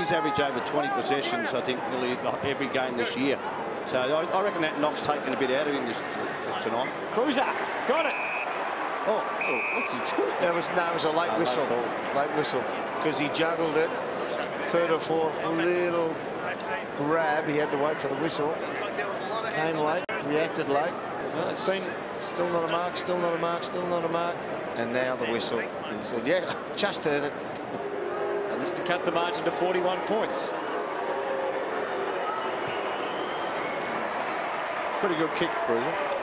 has averaged over 20 possessions, I think, nearly every game this year. So I reckon that knock's taken a bit out of him tonight. Kreuzer got it. Oh, what's he doing? It was a late whistle. Late whistle. Because he juggled it. Third or fourth little grab. He had to wait for the whistle. Came late, reacted late. Well, it's been still not a mark, still not a mark, still not a mark. And now the whistle. He said, yeah, just heard it. And this to cut the margin to 41 points. Pretty good kick, Kreuzer.